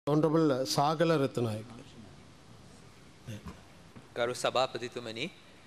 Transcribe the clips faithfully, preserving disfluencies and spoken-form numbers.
Honorable Sagala Ratnayake. ගරු සභාපතිතුමනි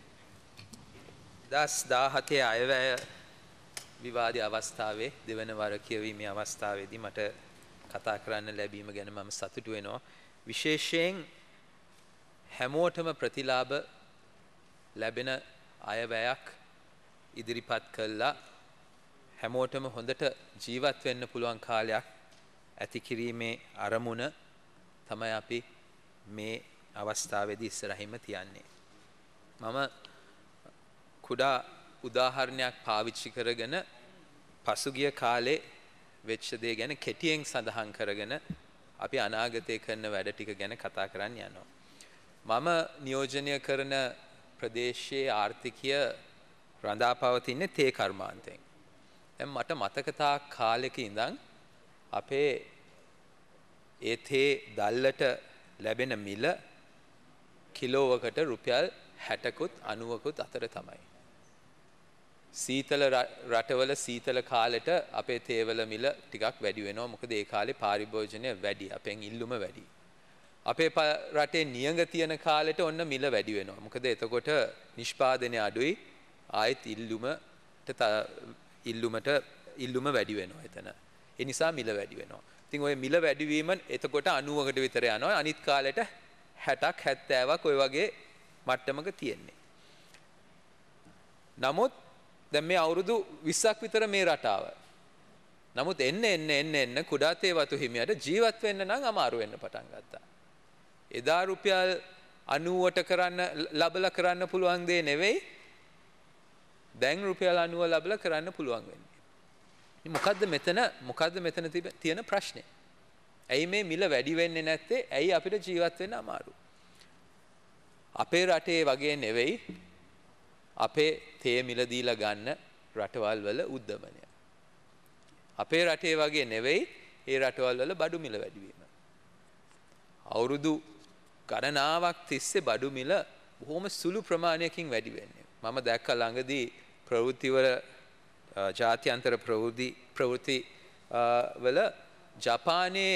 දස් දාහතේ අයවැය විවාදී අවස්ථාවේ දෙවන වර කියවීමේ අවස්ථාවේදී මට කතා කරන්න ලැබීම ගැන මම සතුටු වෙනවා. විශේෂයෙන් හැමෝටම ප්‍රතිලාභ ලැබෙන අයවැයක් ඉදිරිපත් කළා හැමෝටම හොඳට ජීවත් වෙන්න පුළුවන් කාලයක් ඇති කිරීමේ අරමුණ තමයි අපි මේ අවස්ථාවේදී ඉස්සරහින්ම තියන්නේ. මම කුඩා උදාහරණයක් පාවිච්චි කරගෙන පසුගිය කාලේ වෙච්ච දේ ගැන කෙටියෙන් සඳහන් කරගෙන අපි අනාගතයේ කරන වැඩ ටික ගැන කතා කරන්න යනවා. මම නියෝජනය කරන ප්‍රදේශයේ ආර්ථිකය රඳා පවතින්නේ තේ කර්මාන්තයෙන්. දැන් මට මතක තා කාලෙක ඉඳන් අපේ ඒ තේ දැල්ලට ලැබෙන මිල කිලෝවකට රුපියල් හැටකුත් අනූවකුත් අතර තමයි. සීතල රටවල සීතල කාලෙට අපේ තේවල මිල ටිකක් වැඩි වෙනවා. මොකද ඒ කාලේ පාරිභෝජනය වැඩි. අපෙන් ඉල්ලුම වැඩි. අපේ රටේ නියඟ තියෙන කාලෙට ඔන්න මිල වැඩි වෙනවා. මොකද එතකොට නිෂ්පාදනය අඩුයි. ආයෙත් ඉල්ලුමට ඉල්ලුමට ඉල්ලුම වැඩි වෙනවා එතන. ඒ නිසා මිල වැඩි වෙනවා. ඉතින් ওই මිල වැඩි වීම එතකොට අනූවකට විතර යනවා. අනිත් කාලෙට හැටක් හැත්තෑවක් ඔය වගේ මට්ටමක තියෙන්නේ. නමුත් දැන් මේ අවුරුදු විස්සක් විතර මේ රටාව. නමුත් එන්න එන්න එන්න එන්න කුඩා තේ වතු හිමියට ජීවත් වෙන්න නම් අමාරු වෙන්න පටන් ගත්තා. එදා රුපියල් අනූවට කරන්න ලබලා කරන්න පුළුවන් දේ නෙවෙයි දැන් රුපියල් අනූව ලබලා කරන්න පුළුවන් වෙන්නේ. මොකද්ද මෙතන මොකද්ද මෙතන තියෙන ප්‍රශ්නේ? ඇයි මේ මිල වැඩි වෙන්නේ නැත්තේ? ඇයි අපිට ජීවත් වෙන්න අමාරු? අපේ රටේ වගේ නෙවෙයි අපේ තේ මිල දීලා ගන්න රටවල් වල උද්දමනය. අපේ රටේ වගේ නෙවෙයි ඒ රටවල් වල බඩු මිල වැඩි වීම. අවුරුදු ගණනාවක් තිස්සේ බඩු මිල බොහොම සුළු ප්‍රමාණයකින් වැඩි වෙන්නේ. මම දැක්ක ළඟදී ප්‍රවෘත්ති වල ජාත්‍යන්තර ප්‍රවෘත්ති ප්‍රවෘත්ති වල ජපානයේ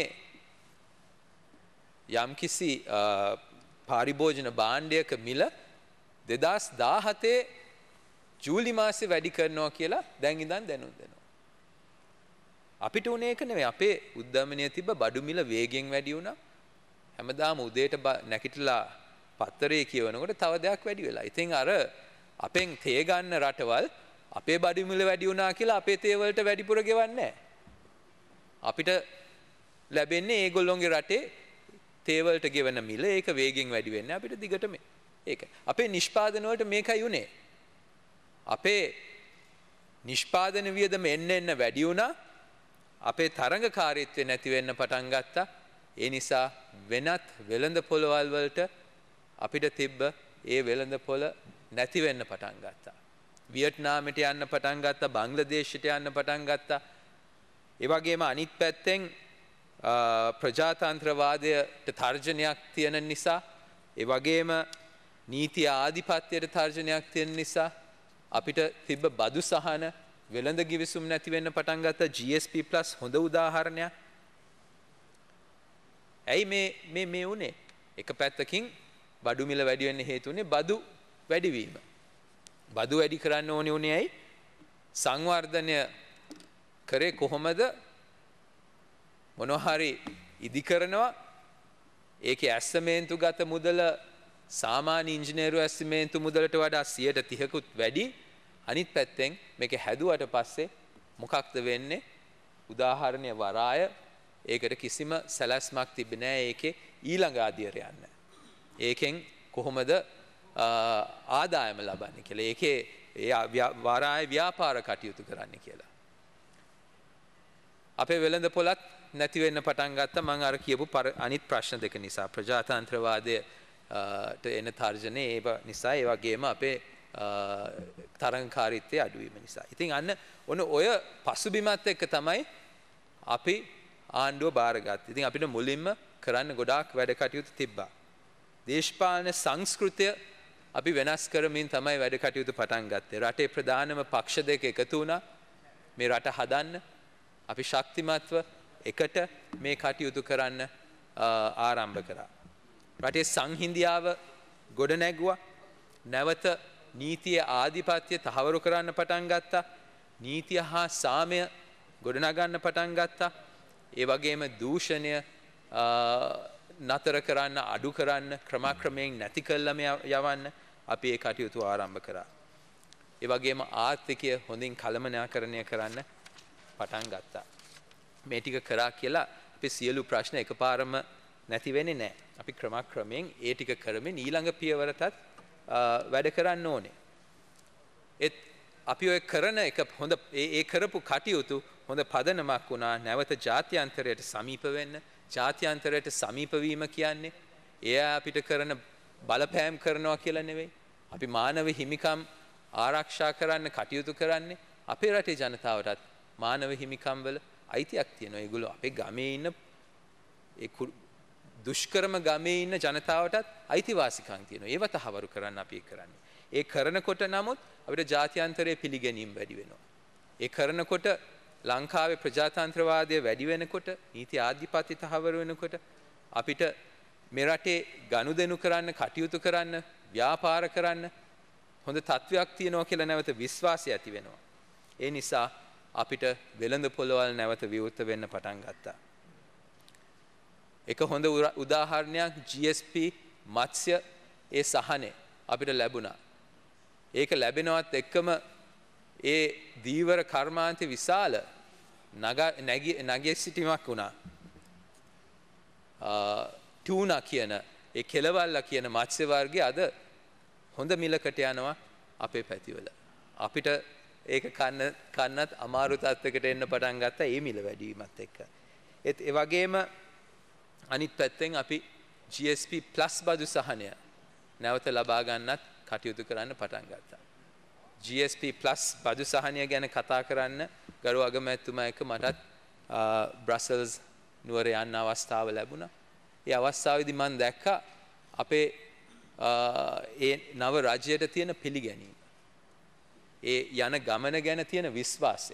යම්කිසි පාරිභෝජන භාණ්ඩයක මිල දෙදහස් දාහතේ ජූලි මාසේ වැඩි කරනවා කියලා දැන් ඉඳන් දැනුම් දෙනවා. අපිට උනේ ඒක නෙවෙයි. අපේ උද්දමනය තිබ්බ බඩු මිල වේගෙන් වැඩි වුණා. හැමදාම උදේට නැගිටලා පත්තරේ කියවනකොට තව දෙයක් වැඩි වෙලා. ඉතින් අර අපෙන් තේ ගන්න රටවල් අපේ බඩු මිල වැඩි වුණා කියලා අපේ තේ වලට වැඩිපුර ගෙවන්නේ නැහැ. අපිට ලැබෙන්නේ ඒගොල්ලොන්ගේ රටේ තේ වලට ගෙවන මිල ඒක වේගෙන් වැඩි වෙන්නේ අපිට දිගටම ඒක. අපේ නිෂ්පාදන වලට මේකයි උනේ. අපේ නිෂ්පාදන වියදම එන්න එන්න වැඩි වුණා. අපේ තරඟකාරීත්වය නැති වෙන්න පටන් ගත්තා. ඒ නිසා වෙනත් වෙළඳ පොළවල් වලට අපිට තිබ්බ ඒ වෙළඳ පොළ නැති වෙන්න පටන් ගත්තා. වියට්නාමයට යන්න පටන් ගත්තා. බංග්ලාදේශයට යන්න පටන් ගත්තා. ඒ වගේම අනිත් පැත්තෙන් ප්‍රජාතන්ත්‍රවාදයට තර්ජනයක් තියෙන නිසා ඒ වගේම නීති ආධිපත්‍යයට තර්ජනයක් තියෙන නිසා අපිට තිබ්බ බදු සහන වෙළඳ ගිවිසුම් නැති වෙන්න පටන් ගත්තා. ජී එස් පී ප්ලස් හොඳ උදාහරණයක්. ඇයි මේ මේ මේ උනේ? එක පැත්තකින් බඩු මිල වැඩි වෙන්න හේතු උනේ බදු වැඩිවීම. බදු වැඩි කරන්න ඕනේ උනේ ඇයි? සංවර්ධනය කරේ කොහොමද? මොනවා හරි ඉදි කරනවා. ඒකේ ඇස්සමේන්තු ගත මුදල සාමාන්‍ය ඉංජිනේරු ඇස්සමේන්තු මුදලට වඩා සියයට තිහකුත් වැඩි. අනිත් පැත්තෙන් මේක හැදුවට පස්සේ මොකක්ද වෙන්නේ? උදාහරණය වරාය ඒකට කිසිම සැලැස්මක් තිබෙන්නේ නැහැ ඒකේ ඊළඟ ආදියර යන්න. ඒකෙන් කොහොමද ආදායම ලබන්නේ කියලා. ඒකේ වරාය ව්‍යාපාර කටයුතු කරන්න කියලා. අපේ වෙළඳ පොළත් නැති වෙන්න පටන් ගත්තා. මම අර කියපු අනිත් ප්‍රශ්න දෙක නිසා ප්‍රජාතන්ත්‍රවාදයට එන තර්ජනේ ඒව නිසා ඒ වගේම අපේ තරංකාරීත්වයේ අඩුවීම නිසා. ඉතින් අන්න ඔන්න ඔය පසුබිමත් එක්ක තමයි අපි ආණ්ඩුව බාරගත්තේ. ඉතින් අපිට මුලින්ම කරන්න ගොඩාක් වැඩ කටයුතු තිබ්බා. දේශපාලන සංස්කෘතිය අපි වෙනස් කරමින් තමයි වැඩ කටයුතු පටන් ගත්තේ. රටේ ප්‍රධානම පක්ෂ දෙක එකතු වුණා මේ රට හදන්න. අපි ශක්තිමත්ව එකට මේ කටයුතු කරන්න ආරම්භ කරා. රටේ සංහිඳියාව ගොඩ නැගුවා. නැවත නීතිය ආධිපත්‍ය තහවුරු කරන්න පටන් ගත්තා. නීතිය හා සාමය ගොඩනගන්න පටන් ගත්තා. ඒ වගේම දූෂණය නතර කරන්න අඩු කරන්න ක්‍රමක්‍රමයෙන් නැති කළම යවන්න අපි ඒ කටයුතු ආරම්භ කරා. ඒ වගේම ආර්ථිකය හොඳින් කළමනාකරණය කරන්න පටන් ගත්තා. මේ ටික කරා කියලා අපි සියලු ප්‍රශ්න එකපාරම නැති වෙන්නේ නැහැ. අපි ක්‍රමක්‍රමයෙන් ඒ ටික කරමින් ඊළඟ පියවරටත් වැඩ කරන්න ඕනේ. ඒත් අපි ඔය කරන එක හොඳ ඒ කරපු කටයුතු හොඳ පදනමක් වුණා. නැවත ජාත්‍යන්තරයට සමීප වෙන්න. ජාත්‍යන්තරයට සමීප වීම කියන්නේ එයා අපිට කරන බලපෑම් කරනවා කියලා නෙවෙයි. අපි මානව හිමිකම් ආරක්ෂා කරන්න කටයුතු කරන්නේ අපේ රටේ ජනතාවටත් මානව හිමිකම් වල අයිතියක් තියෙනවා. ඒගොල්ලෝ අපේ ගමේ ඉන්න ඒ දුෂ්කරම ගමේ ඉන්න ජනතාවටත් අයිතිවාසිකම් තියෙනවා. ඒව තහවුරු කරන්න අපි කරන්නේ. ඒ කරනකොට නමුත් අපිට ජාත්‍යන්තරයේ පිළිගැනීම වැඩි වෙනවා. ඒ කරනකොට ලංකාවේ ප්‍රජාතන්ත්‍රවාදය වැඩි වෙනකොට නීති ආධිපත්‍ය තහවුරු වෙනකොට අපිට මේ රටේ ගනුදෙනු කරන්න කටයුතු කරන්න ව්‍යාපාර කරන්න හොඳ තත්වයක් තියෙනවා කියලා නැවත විශ්වාසය ඇති වෙනවා. ඒ නිසා අපිට වෙළඳ පොළවල් නැවත විවෘත වෙන්න පටන් ගත්තා. එක හොඳ උදාහරණයක් G S P මත්ස්‍ය ඒ සහනේ අපිට ලැබුණා. ඒක ලැබෙනවත් එක්කම ඒ දීවර කර්මාන්ත විශාල නැගී සිටීමක් වුණා. ටූනා කියන ඒ කෙලවල්ලා කියන මත්ස්‍ය වර්ගය අද හොඳ මිලකට යනවා අපේ පැතිවල. අපිට ඒක කන්න කන්නත් අමාරු තත්යකට එන්න පටන් ගත්තා ඒ මිල වැඩි වීමත් එක්ක. ඒත් ඒ වගේම අනිත් පැත්තෙන් අපි G S P plus බදු සහනය නැවත ලබා ගන්නත් කටයුතු කරන්න පටන් ගත්තා. G S P plus බදු සහනය ගැන කතා කරන්න ගරු අගමැතිතුමා එක්ක මටත් බ්‍රසල්ස් නුවර යන්න අවස්ථාව ලැබුණා. ඒ අවස්ථාවේදී මම දැක්කා අපේ ඒ නව රජයට තියෙන පිළිගැනීම. ඒ යන ගමන ගැන තියෙන විශ්වාසය.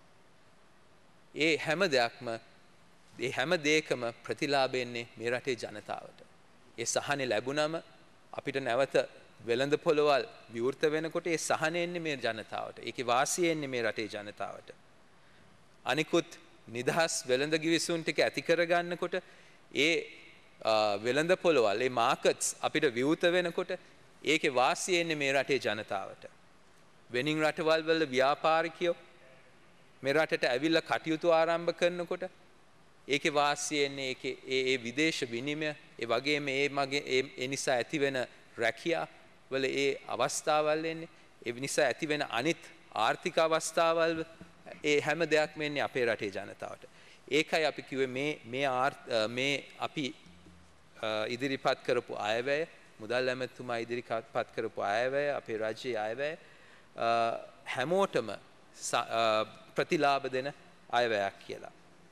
ඒ හැම දෙයක්ම ඒ හැම දෙයකම ප්‍රතිලාභ එන්නේ මේ රටේ ජනතාවට. ඒ සහනේ ලැබුණම අපිට නැවත වෙළඳ පොළවල් විවෘත වෙනකොට ඒ සහනේ එන්නේ මේ ජනතාවට. ඒකේ වාසිය එන්නේ මේ රටේ ජනතාවට. අනිකුත් නිදහස් වෙළඳ ගිවිසුම් ටික ඇති කරගන්නකොට ඒ වෙළඳ පොළවල් ඒ මාකට්ස් අපිට විවෘත වෙනකොට ඒකේ වාසිය එන්නේ මේ රටේ ජනතාවට. වෙනින් රටවල් වල ව්‍යාපාරිකයෝ මේ රටට ඇවිල්ලා කටයුතු ආරම්භ කරනකොට ඒකේ වාසිය එන්නේ ඒකේ ඒ ඒ විදේශ විනිමය ඒ වගේම ඒ මගේ ඒ නිසා ඇති වෙන රැකියා වල ඒ අවස්ථාවල් එන්නේ ඒ නිසා ඇති වෙන අනිත් ආර්ථික අවස්ථාවල් ඒ හැම දෙයක්ම එන්නේ අපේ රටේ ජනතාවට. ඒකයි අපි කිව්වේ මේ මේ මේ අපි ඉදිරිපත් කරපු අයවැය මුදල් ඇමතුමා ඉදිරිපත් කරපු අයවැය අපේ රාජ්‍යයේ අයවැය හැමෝටම ප්‍රතිලාභ දෙන අයවැයක් කියලා.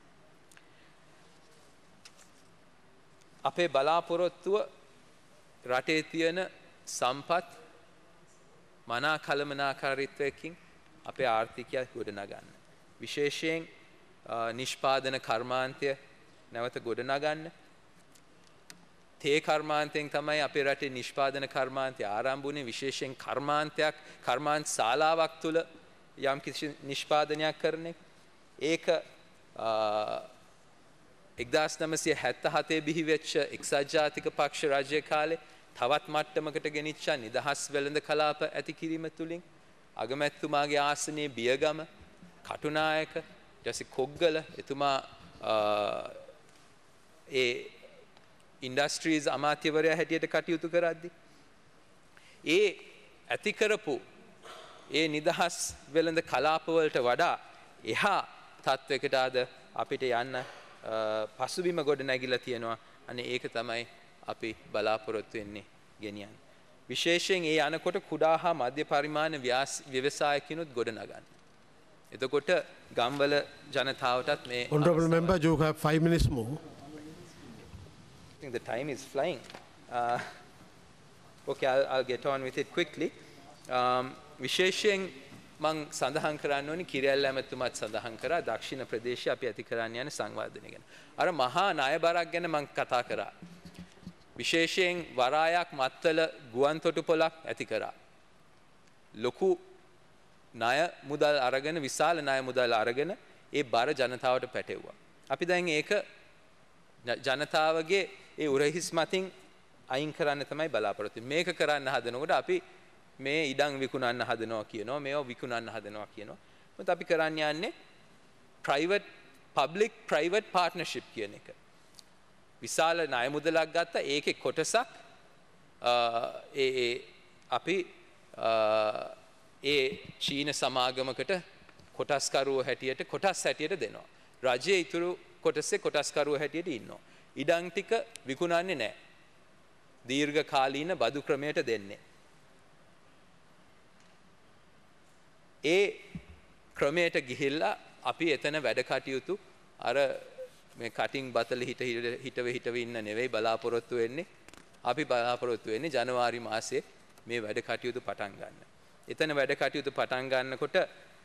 අපේ බලාපොරොත්තුව රටේ තියෙන සම්පත් මනා කළමනාකාරීත්වයකින් අපේ ආර්ථිකය ගොඩනගන්න. විශේෂයෙන් නිෂ්පාදන කර්මාන්තය නැවත ගොඩනගන්න. තේ කර්මාන්තයෙන් තමයි අපේ රටේ නිෂ්පාදන කර්මාන්තය ආරම්භ වුණේ. විශේෂයෙන් කර්මාන්තයක් කර්මාන්ත ශාලාවක් තුල යම් කිසි නිෂ්පාදනයක් කරන එක. ඒක එක්දාස් නවසිය හැත්තෑ බිහි වෙච්ච එක්සත් ජාතික පක්ෂ රාජ්‍ය කාලේ තවත් මට්ටමකට ගෙනිච්ච නිදහස් වෙළඳ කලාප ඇති කිරීම තුලින් අගමැතිතුමාගේ ආසනයේ බියගම කටුනායක ඊට පස්සේ කොග්ගල එතුමා ඒ ඉන්ඩස්ට්‍රීස් අමාත්‍යවරයා හැටියට කටයුතු කරද්දී ඒ ඇති කරපු ඒ නිදහස් වෙළඳ කලාප වලට වඩා එහා තත්වයකට අද අපිට යන්න පසුබිම ගොඩ නැගිලා තියෙනවා. අනේ ඒක තමයි අපි බලාපොරොත්තු වෙන්නේ ගෙනියන්න. විශේෂයෙන් ඒ යනකොට කුඩා හා මධ්‍ය පරිමාණ ව්‍යවසායකිනුත් ගොඩ නගන්න. එතකොට ගම්වල ජනතාවටත් මේ Honorable member, you have five minutes more. I think the time is flying. Uh, okay, I'll, I'll get on with it quickly. Um, විශේෂයෙන් මං සඳහන් කරන්න ඕනි කිරියල්ල ඇමතුමාත් සඳහන් කරා දක්ෂිණ ප්‍රදේශයේ අපි ඇති කරන්න යන සංවර්ධනය ගැන. අර මහා ණය බරක් ගැන මං කතා කරා. විශේෂයෙන් වරායක් මත්තල ගුවන් තොටුපළක් ඇති කරා. ලොකු ණය මුදල් අරගෙන විශාල ණය මුදල් අරගෙන ඒ බර ජනතාවට පැටෙව්වා. අපි දැන් ඒක ජනතාවගේ ඒ උරහිස් මතින් අයින් කරන්න තමයි බලාපොරොත්තු වෙන්නේ. මේක කරන්න හදනකොට අපි මේ ඉඩම් විකුණන්න හදනවා කියනවා මේවා විකුණන්න හදනවා කියනවා. මොකද අපි කරන්න යන්නේ private public private partnership කියන එක. විශාල ණය මුදලක් ගත්තා ඒකේ කොටසක් ඒ ඒ අපි ඒ චීන සමාගමකට කොටස්කරුව හැටියට කොටස් හැටියට දෙනවා. රජයේ ඉතුරු කොටසේ කොටස්කරුව හැටියට ඉන්නවා. ඉඩම් ටික විකුණන්නේ නැහැ. දීර්ඝ කාලීන බදු ක්‍රමයට දෙන්නේ. ඒ ක්‍රමයට ගිහිල්ලා අපි එතන වැඩ කටයුතු අර මේ කටින් බතල හිට හිටව හිටව ඉන්න නෙවෙයි බලාපොරොත්තු වෙන්නේ. අපි බලාපොරොත්තු වෙන්නේ ජනවාරි මාසයේ මේ වැඩ කටයුතු පටන් ගන්න. එතන වැඩ කටයුතු පටන් ගන්නකොට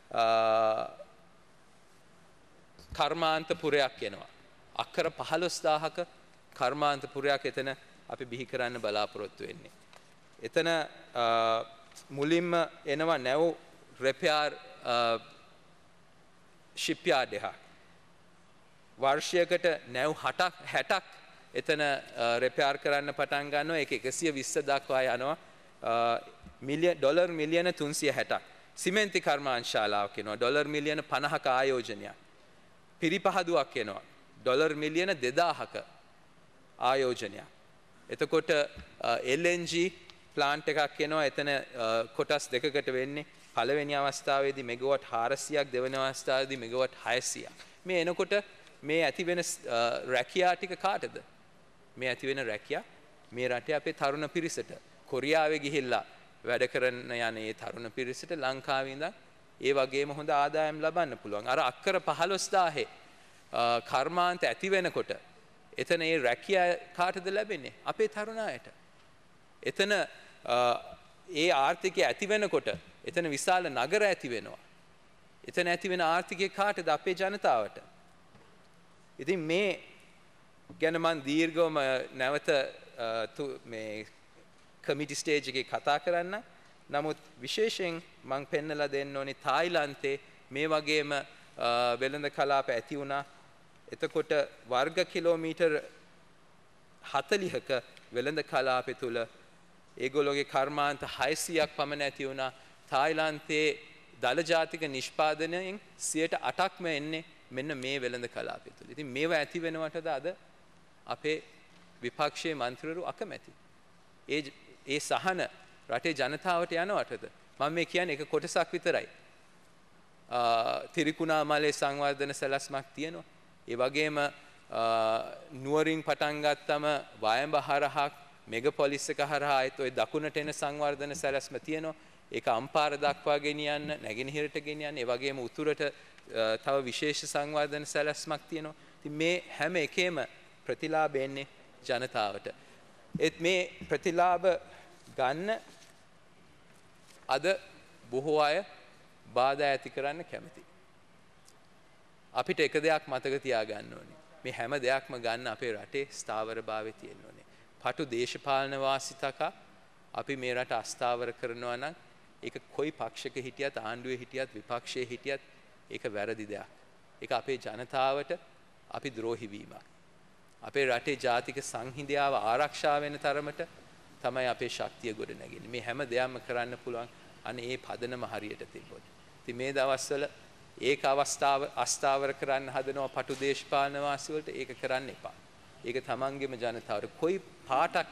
කර්මාන්තපුරයක් එනවා. අක්කර පහළොස් දාහක කර්මාන්තපුරයක් එතන අපි බිහි කරන්න බලාපොරොත්තු වෙන්නේ. එතන මුලින්ම එනවා නැව් repair shipyard එකක්. වර්ෂයකට නැව් හැටක් එතන repair කරන්න පටන් ගන්නවා. ඒක එකසිය විස්ස දක්වා යනවා. මිලියන ඩොලර් මිලියන තුන්සිය හැටක්. සිමෙන්ති කර්මාන්තශාලාවක් එනවා. ඩොලර් මිලියන පනහක ආයෝජනයක්. පිරිපහදුවක් එනවා. ඩොලර් මිලියන දෙදාහක ආයෝජනයක්. එතකොට එල් එන් ජී ප්ලාන්ට් එකක් එනවා. එතන කොටස් දෙකකට වෙන්නේ. පළවෙනි අවස්ථාවේදී මෙගාවට් හාරසියයක් දෙවෙනි අවස්ථාවේදී මෙගාවට් හයසියයක්. මේ එනකොට මේ ඇති වෙන රැකියා ටික කාටද? මේ ඇති වෙන රැකියා මේ රටේ අපේ තරුණ පිරිසට කොරියාවේ ගිහිල්ලා වැඩ කරන යන ඒ තරුණ පිරිසට ලංකාවේ ඉඳන් ඒ වගේම හොඳ ආදායම් ලබන්න පුළුවන්. අර අක්කර පහළොස් දාහේ කර්මාන්ත ඇති වෙනකොට එතන ඒ රැකියා කාටද ලැබෙන්නේ? අපේ තරුණ අයට. එතන ඒ ආර්ථිකය ඇති වෙනකොට එතන විශාල නගර ඇති වෙනවා. එතන ඇති වෙන ආර්ථිකය කාටද? අපේ ජනතාවට. ඉතින් මේ ගැන මම දීර්ඝවම නැවත මේ කමිටි ස්ටේජ් එකේ කතා කරන්න. නමුත් විශේෂයෙන් මම පෙන්නලා දෙන්න ඕනේ තායිලන්තේ මේ වගේම වෙළඳ කලාප ඇති වුණා. එතකොට වර්ග කිලෝමීටර් හතළිහක වෙළඳ කලාපය තුල ඒගොල්ලෝගේ කර්මාන්ත හයසියයක් පමණ ඇති වුණා. තායිලන්තයේ දල ජාතික නිෂ්පාදනයෙන් සියයට අටක්ම එන්නේ මෙන්න මේ වෙළඳ කලාපය තුල. ඉතින් මේවා ඇති වෙනවටද අද අපේ විපක්ෂයේ මන්ත්‍රීවරු අකමැති. ඒ ඒ සහන රටේ ජනතාවට යනවටද? මම මේ කියන්නේ එක කොටසක් විතරයි. තිරිකුණාමලේ සංවර්ධන සැලැස්මක් තියෙනවා. ඒ වගේම නුවරින් පටන් ගත්තම වයඹ හරහා මෙගපොලිස් එක හරහා ඒත් ඔය දකුණට එන සංවර්ධන සැලැස්ම තියෙනවා. ඒක අම්පාර දක්වා ගෙනියන්න, නැගෙනහිරට ගෙනියන්න, ඒ වගේම උතුරට තව විශේෂ සංවර්ධන සැලැස්මක් තියෙනවා. ඉතින් මේ හැම එකේම ප්‍රතිලාභ එන්නේ ජනතාවට. ඒත් මේ ප්‍රතිලාභ ගන්න අද බොහෝ අය බාධා ඇති කරන්න කැමති. අපිට එක දෙයක් මතක තියාගන්න ඕනේ. මේ හැම දෙයක්ම ගන්න අපේ රටේ ස්ථාවරභාවය තියෙන්න ඕනේ. පටු දේශපාලන වාසිතක අපි මේ රට අස්ථාවර කරනවා නම් ඒක කොයි පක්ෂයක හිටියත් ආණ්ඩුවේ හිටියත් විපක්ෂයේ හිටියත් ඒක වැරදි දෙයක්. ඒක අපේ ජනතාවට අපි ද්‍රෝහි වීමක්. අපේ රටේ ජාතික සංහිඳියාව ආරක්ෂා වෙන තරමට තමයි අපේ ශක්තිය ගොඩ නැගෙන්නේ. මේ හැම දෙයක්ම කරන්න පුළුවන් අනේ ඒ පදනම හරියට තිබ්බොත්. ඉතින් මේ දවස්වල ඒක අවස්ථාව අස්ථාවර කරන්න හදනවා පටු දේශපාලන වාසි වලට. ඒක කරන්න එපා. ඒක තමන්ගේම ජනතාවට කොයි පාටක්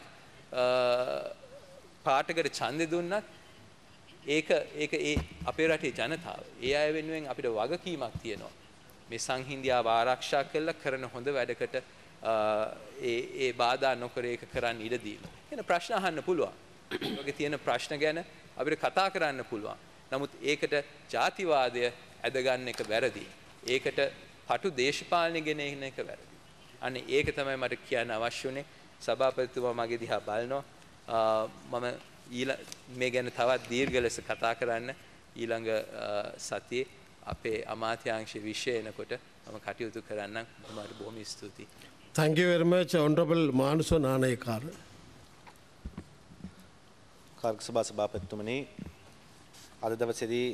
පාටකට ඡන්දෙ දුන්නත් ඒක ඒක ඒ අපේ රටේ ජනතාව ඒ අය වෙනුවෙන් අපිට වගකීමක් තියෙනවා. මේ සංහිඳියාව ආරක්ෂා කළා කරන හොඳ වැඩකට ඒ ඒ බාධා නොකර ඒක කරන්න ඉඩ දීම. එන ප්‍රශ්න අහන්න පුළුවන්. ඔයගේ තියෙන ප්‍රශ්න ගැන අපිට කතා කරන්න පුළුවන්. නමුත් ඒකට ජාතිවාදය ඇදගන්න එක වැරදි. ඒකට පටු දේශපාලනය ගෙන එන එක වැරදි. අනේ ඒක තමයි මට කියන්න අවශ්‍ය උනේ. සභාපතිතුමා මගේ දිහා බලනවා. මම ඊළ මේ ගැන තවත් දීර්ඝ ලෙස කතා කරන්න ඊළඟ සතියේ අපේ අමාත්‍යාංශ විෂය එනකොට මම කටයුතු කරන්නම්. ඔබට බොහොම ස්තුතියි. Thank you very much, Honorable Manuso Nanayekar. කාර්ක සභා සභාපතිතුමනි, අද දවසේදී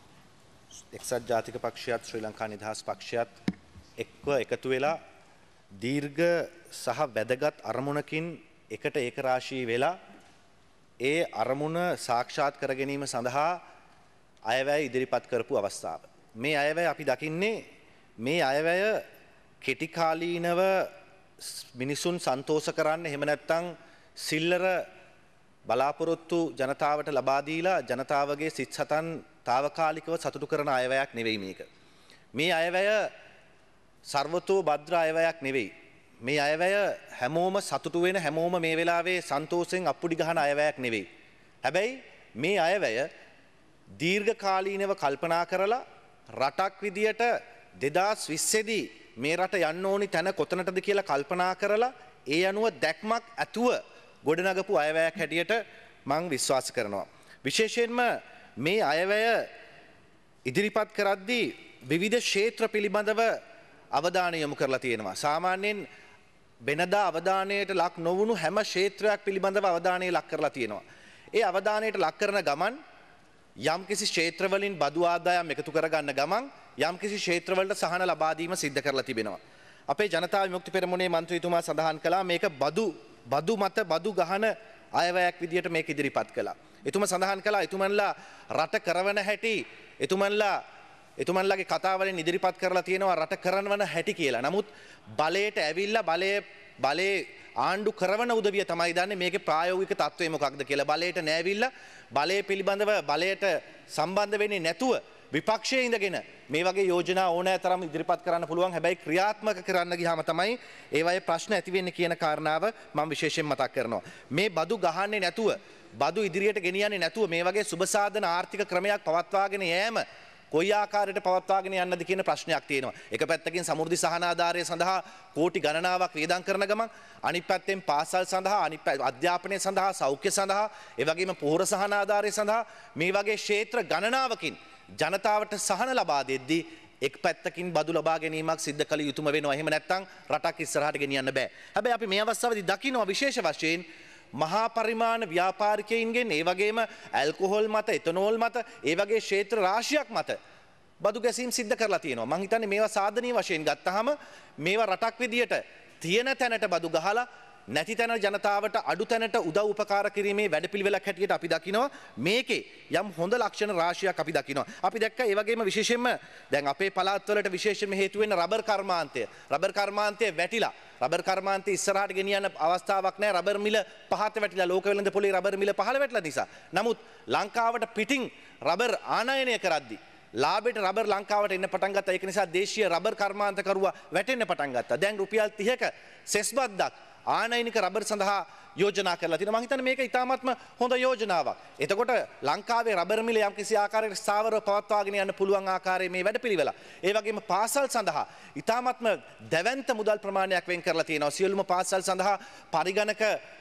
එක්සත් ජාතික පක්ෂයත් ශ්‍රී ලංකා නිදහස් පක්ෂයත් එක්ව එකතු වෙලා දීර්ඝ සහ වැදගත් අරමුණකින් එකට ඒකරාශී වෙලා ඒ අරමුණ සාක්ෂාත් කර ගැනීම සඳහා අයවැය ඉදිරිපත් කරපු අවස්ථාව. මේ අයවැය අපි දකින්නේ මේ අයවැය කෙටි කාලීනව මිනිසුන් සන්තෝෂ කරන්න, එහෙම නැත්නම් සිල්ලර බලාපොරොත්තු ජනතාවට ලබා දීලා ජනතාවගේ සිත් සතන් తాවකාලිකව සතුටු කරන අයවැයක් නෙවෙයි මේක. මේ අයවැය සර්වතෝ භද්‍ර අයවැයක් නෙවෙයි. මේ අයවැය හැමෝම සතුටු වෙන, හැමෝම මේ වෙලාවේ සන්තෝෂෙන් අප්පුඩි ගහන අයවැයක් නෙවෙයි. හැබැයි මේ අයවැය දීර්ඝ කාලීනව කල්පනා කරලා රටක් විදියට දෙදාස් විස්ස දී මේ රට යන්න ඕනි තැන කොතනටද කියලා කල්පනා කරලා ඒ අනුව දැක්මක් ඇතුව ගොඩනගපු අයවැයක් හැටියට මම විශ්වාස කරනවා. විශේෂයෙන්ම මේ අයවැය ඉදිරිපත් කරද්දී විවිධ ක්ෂේත්‍ර පිළිබඳව අවධානය යොමු කරලා තියෙනවා. සාමාන්‍යයෙන් වෙනදා අවධානයට ලක් නොවුණු හැම ක්ෂේත්‍රයක් පිළිබඳව අවධානය ලක් කරලා තියෙනවා. ඒ අවධානයට ලක් කරන ගමන් යම්කිසි ක්ෂේත්‍රවලින් බදු ආදායම් එකතු කරගන්න ගමන් යම්කිසි ක්ෂේත්‍රවලට සහන ලබා දීම සිද්ධ කරලා තිබෙනවා. අපේ ජනතා විමුක්ති පෙරමුණේ මන්ත්‍රීතුමා සඳහන් කළා මේක බදු බදු මත බදු ගහන අයවැයක් විදියට මේක ඉදිරිපත් කළා. එතුමා සඳහන් කළා එතුමන්ලා රට කරවන හැටි එතුමන්ලා එතුමන්ලාගේ කතාවලින් ඉදිරිපත් කරලා තියෙනවා රට කරනවන හැටි කියලා. නමුත් බලයට ඇවිල්ලා බලයේ බලයේ ආණ්ඩු කරවන උදවිය තමයි දන්නේ මේකේ ප්‍රායෝගික තත්ත්වය මොකක්ද කියලා. බලයට නෑවිල්ලා බලය පිළිබඳව බලයට සම්බන්ධ වෙන්නේ නැතුව විපක්ෂයේ ඉඳගෙන මේ වගේ යෝජනා ඕනෑ තරම් ඉදිරිපත් කරන්න පුළුවන්. හැබැයි ක්‍රියාත්මක කරන්න ගියාම තමයි ඒවයේ ප්‍රශ්න ඇති වෙන්නේ කියන කාරණාව මම විශේෂයෙන් මතක් කරනවා. මේ බදු ගහන්නේ නැතුව, බදු ඉදිරියට ගෙනියන්නේ නැතුව මේ වගේ සුබසාධන ආර්ථික ක්‍රමයක් පවත්වාගෙන යෑම කොයි ආකාරයට පවත්වාගෙන යන්නද කියන ප්‍රශ්නයක් තියෙනවා. එක පැත්තකින් සමෘද්ධි සහනාධාරය සඳහා කෝටි ගණනාවක් වියදම් කරන ගමන් අනිත් පැත්තෙන් පාසල් සඳහා, අනිත් අධ්‍යාපනය සඳහා, සෞඛ්‍ය සඳහා, ඒ වගේම පොහොර සහනාධාරය සඳහා මේ වගේ ක්ෂේත්‍ර ගණනාවකින් ජනතාවට සහන ලබා දෙද්දී එක් පැත්තකින් බදු ලබා ගැනීමක් සිද්ධ කළ යුතුම වෙනවා. එහෙම නැත්නම් රටක් ඉස්සරහට ගෙනියන්න බෑ. හැබැයි අපි මේ අවස්ථාවේදී දකිනවා විශේෂ වශයෙන් මහා පරිමාණ ව්‍යාපාරිකයින්ගෙන්, ඒ වගේම ඇල්කොහොල් මත, එතනෝල් මත, ඒ වගේ ක්ෂේත්‍ර රාශියක් මත බදු ගැසීම් සිද්ධ කරලා තියෙනවා. මං හිතන්නේ මේවා සාධනීය වශයෙන් ගත්තාම මේවා රටක් විදියට තියෙන තැනට බදු ගහලා නැති තැන ජනතාවට අඩු තැනට උදව් උපකාර කිරීමේ වැඩපිළිවෙලක් හැටියට අපි දකිනවා. මේකේ යම් හොඳ ලක්ෂණ රාශියක් අපි දකිනවා. අපි දැක්කා ඒ වගේම විශේෂයෙන්ම දැන් අපේ පළාත්වලට විශේෂයෙන්ම හේතු වෙන රබර් කර්මාන්තය. රබර් කර්මාන්තය වැටිලා රබර් කර්මාන්තය ඉස්සරහට ගෙනියන්න අවස්ථාවක් නැහැ. රබර් මිල පහත වැටිලා ලෝක වෙළඳ පොලේ රබර් මිල පහළ වැටලා නිසා. නමුත් ලංකාවට පිටින් රබර් ආනයනය කරද්දී ලාභයට රබර් ලංකාවට එන්න පටන් ගත්තා. ඒක නිසා දේශීය රබර් කර්මාන්තකරුවා වැටෙන්න පටන් ගත්තා. දැන් රුපියල් තිහක සෙස් බද්දක් ආනයනික රබර් සඳහා යෝජනා කරලා තියෙනවා. මම හිතන්නේ මේක ඉතාමත්ම හොඳ යෝජනාවක්. එතකොට ලංකාවේ රබර් මිල යම් කිසි ආකාරයකට ස්ථාවරව පවත්වාගෙන යන්න පුළුවන් ආකාරයේ මේ වැඩපිළිවෙල. ඒ වගේම පාසල් සඳහා ඉතාමත්ම දැවැන්ත මුදල් ප්‍රමාණයක් වෙන් කරලා තියෙනවා. සියලුම පාසල් සඳහා පරිගණක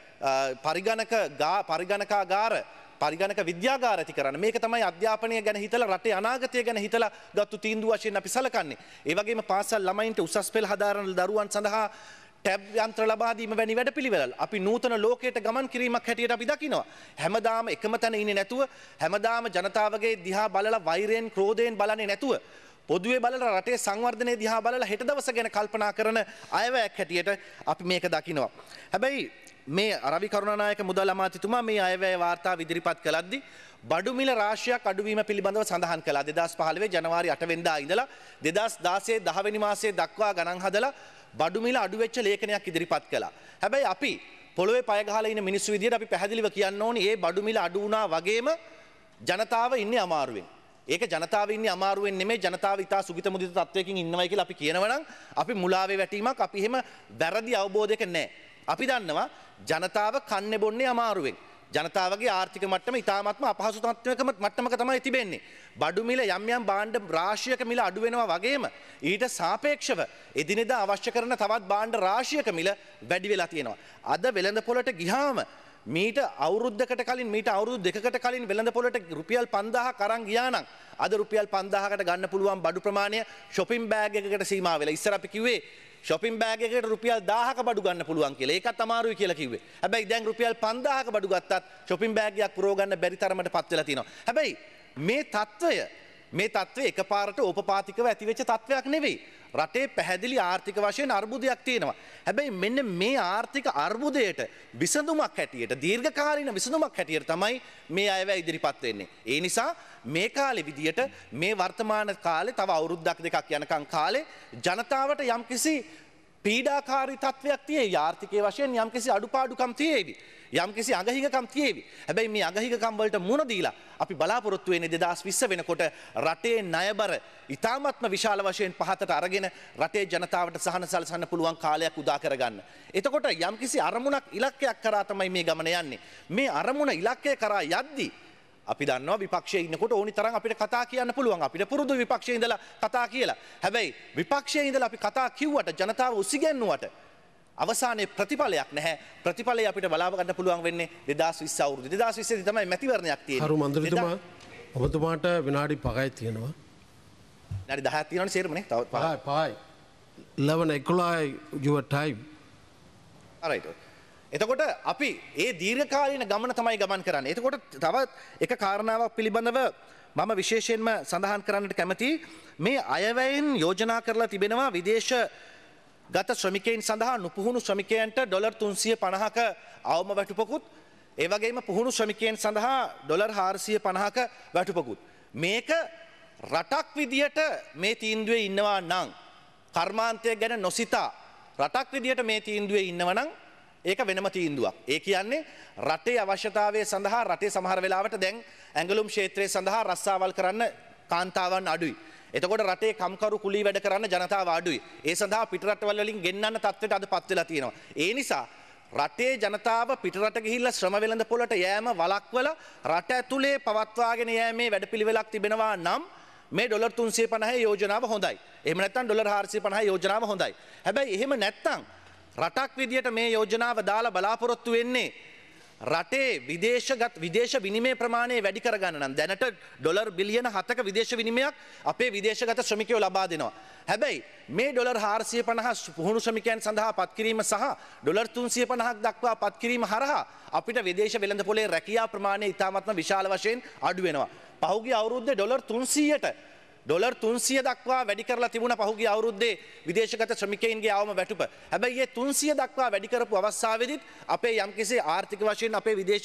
පරිගණක පරිගණකාගාර පරිගණක විද්‍යාගාර ඇති කරන්න. මේක තමයි අධ්‍යාපනය ගැන හිතලා රටේ අනාගතය ගැන හිතලා ගත්තු තීන්දුව වශයෙන් අපි සලකන්නේ. ඒ වගේම පාසල් ළමයින්ට උසස් පෙළ හදාරන දරුවන් සඳහා ටැබ් යන්ත්‍ර ලබා දීම වැනි වැඩපිළිවෙළ අපි නූතන ලෝකයට ගමන් කිරීමක් හැටියට අපි දකිනවා. හැමදාම එකම තැන ඉන්නේ නැතුව, හැමදාම ජනතාවගේ දිහා බලලා වෛරයෙන්, ක්‍රෝධයෙන් බලන්නේ නැතුව, පොදුවේ බලලා රටේ සංවර්ධනයේ දිහා බලලා හෙට දවස ගැන කල්පනා කරන අයවැයක් හැටියට අපි මේක දකිනවා. හැබැයි මේ රවි කරුණානායක මුදල් අමාත්‍යතුමා මේ අයවැය වාර්තාව ඉදිරිපත් කළද්දී බඩු මිල රාශියක් අඩුවීම පිළිබඳව සඳහන් කළා. දෙදාස් පහළොව ජනවාරි අට වෙනිදා ඉඳලා දෙදාස් දාසය දහ වෙනි මාසයේ දක්වා ගණන් හදලා බඩු මිල අඩු වෙච්ච ලේඛනයක් ඉදිරිපත් කළා. හැබැයි අපි පොළොවේ පය ගහලා ඉන්න මිනිස්සු විදියට අපි පැහැදිලිව කියන්න ඕනේ මේ බඩු මිල අඩු වුණා වගේම ජනතාව ඉන්නේ අමාරුවෙන්. ඒක ජනතාව ඉන්නේ අමාරුවෙන් නෙමෙයි, ජනතාව ඉතා සුගිත මුදිත තත්වයකින් ඉන්නවයි කියලා අපි කියනවනම් අපි මුලාවේ වැටීමක්, අපි එහෙම වැරදි අවබෝධයක නැහැ. අපි දන්නවා ජනතාව කන්නේ බොන්නේ අමාරුවෙන්. ජනතාවගේ ආර්ථික මට්ටම ඉතාමත්ම අපහසු තත්ත්වයක මට්ටමක තමයි තිබෙන්නේ. බඩු මිල යම් යම් භාණ්ඩ රාශියක මිල අඩු වෙනවා වගේම ඊට සාපේක්ෂව එදිනෙදා අවශ්‍ය කරන තවත් භාණ්ඩ රාශියක මිල වැඩි වෙලා තියෙනවා. අද වෙළඳ පොළට ගියාම මීට අවුරුද්දකට කලින් මීට අවුරුදු දෙකකට කලින් වෙළඳ පොළට රුපියල් පන්දාහක් අරන් ගියා නම් අද රුපියල් පන්දාහකට ගන්න පුළුවන් බඩු ප්‍රමාණය shopping bag එකකට සීමා වෙලා. ඉස්සර අපි කිව්වේ shopping bag එකකට රුපියල් දහයක බඩු ගන්න පුළුවන් කියලා. ඒකත් අමාරුයි කියලා කිව්වේ. හැබැයි දැන් රුපියල් පන්දාහක බඩු ගත්තත් shopping bag එකක් පුරව ගන්න බැරි තරමට පත් වෙලා තියෙනවා. හැබැයි මේ తত্ত্বය මේ తত্ত্বය එකපාරට ඕපපාතිකව ඇතිවෙච්ච තත්වයක් නෙවෙයි. රටේ පැහැදිලි ආර්ථික වශයෙන් අර්බුදයක් තියෙනවා. හැබැයි මෙන්න මේ ආර්ථික අර්බුදයට විසඳුමක් හැටියට දීර්ඝකාලීන විසඳුමක් හැටියට තමයි මේ අයවැය ඉදිරිපත් වෙන්නේ. ඒ නිසා මේ කාලේ විදියට මේ වර්තමාන කාලේ තව අවුරුද්දක් දෙකක් යනකම් කාලේ ජනතාවට යම්කිසි පීඩාකාරී තත්වයක් තියෙයි. ආර්ථිකයේ වශයෙන් යම්කිසි අඩුපාඩුකම් තියෙවි. යම්කිසි අගහිගකම් තියෙවි. හැබැයි මේ අගහිගකම් වලට මුහුණ දීලා අපි බලාපොරොත්තු වෙන්නේ දෙදාස් විස්ස වෙනකොට රටේ ණයබර ඉතාමත්ම විශාල වශයෙන් පහතට අරගෙන රටේ ජනතාවට සහන සලසන්න පුළුවන් කාලයක් උදා කරගන්න. එතකොට යම්කිසි අරමුණක් ඉලක්කයක් කරා තමයි මේ ගමන යන්නේ. මේ අරමුණ ඉලක්කය කරා යද්දී අපි දන්නවා විපක්ෂයේ ඉන්නකොට ඕනි තරම් අපිට කතා කියන්න පුළුවන්. අපිට පුරුදු විපක්ෂයේ ඉඳලා කතා කියලා. හැබැයි විපක්ෂයේ ඉඳලා අපි කතා කිව්වට ජනතාව උසිගැන්නුවට අවසානයේ ප්‍රතිඵලයක් නැහැ. ප්‍රතිඵලය අපිට බලාව ගන්න පුළුවන් වෙන්නේ දෙදාස් විස්ස අවුරුදු. දෙදාස් විස්ස දී තමයි මැතිවරණයක් තියෙන්නේ. කරු මන්ත්‍රීතුමා ඔබතුමාට විනාඩි පහයි තියෙනවා. විනාඩි දහයක් තියෙනවනේ සේරමනේ. තව පහයි පහයි. eleven o'clock your time. alright. එතකොට අපි ඒ දීර්ඝකාලීන ගමන තමයි ගමන් කරන්නේ. එතකොට තව එක කාරණාවක් පිළිබඳව මම විශේෂයෙන්ම සඳහන් කරන්නට කැමතියි. මේ අයවැයෙන් යෝජනා කරලා තිබෙනවා විදේශ ගත ශ්‍රමිකයන් සඳහා නුපුහුණු ශ්‍රමිකයන්ට ඩොලර් තුන්සිය පනහක අවම වැටුපකුත් ඒ වගේම පුහුණු ශ්‍රමිකයන් සඳහා ඩොලර් හාරසිය පනහක වැටුපකුත්. මේක රටක් විදියට මේ තීන්දුවේ ඉන්නවා නම් කර්මාන්තය ගැන නොසිතා රටක් විදියට මේ තීන්දුවේ ඉන්නවා නම් ඒක වෙනම තීන්දුවක්. ඒ කියන්නේ රටේ අවශ්‍යතාවය සඳහා රටේ සමහර වෙලාවට දැන් ඇඟලුම් ක්ෂේත්‍රය සඳහා රස්සාවල් කරන්න කාන්තාවන් අඩුයි. එතකොට රටේ කම්කරු කුලී වැඩ කරන්න ජනතාව අඩුයි. ඒ සඳහා පිටරටවල වලින් ගෙන්නන්න තත්ත්වයට අද පත් වෙලා තියෙනවා. ඒ නිසා රටේ ජනතාව පිටරට ගිහිල්ලා ශ්‍රම වෙළඳ පොළට යෑම වළක්වලා රට ඇතුලේ පවත්වාගෙන යෑමේ වැඩපිළිවෙලක් තිබෙනවා නම් මේ ඩොලර් තුන්සිය පනහේ යෝජනාව හොඳයි. එහෙම නැත්නම් ඩොලර් හාරසිය පනහේ යෝජනාව හොඳයි. හැබැයි එහෙම නැත්නම් රටක් විදියට මේ යෝජනාව දාලා බලාපොරොත්තු වෙන්නේ රටේ විදේශගත විදේශ විනිමය ප්‍රමාණය වැඩි කරගන්න නම් දැනට ඩොලර් බිලියන හතක විදේශ විනිමයක් අපේ විදේශගත ශ්‍රමිකයෝ ලබා දෙනවා. හැබැයි මේ ඩොලර් හාරසිය පනහ පුහුණු ශ්‍රමිකයන් සඳහා පත්කිරීම සහ ඩොලර් තුන්සිය පනහක් දක්වා පත්කිරීම හරහා අපිට විදේශ වෙළඳ පොලේ රැකියා ප්‍රමාණය ඉතාමත්ම විශාල වශයෙන් අඩු වෙනවා. පහුගිය අවුරුද්දේ ඩොලර් තුන්සීයට ඩොලර් තුන්සිය දක්වා වැඩි කරලා තිබුණ පහුගිය අවුරුද්දේ විදේශගත ශ්‍රමිකයින්ගේ අවම වැටුප. හැබැයි මේ තුන්සිය දක්වා වැඩි කරපු අවස්ථාවේදීත් අපේ යම්කිසි ආර්ථික වශයෙන් අපේ විදේශ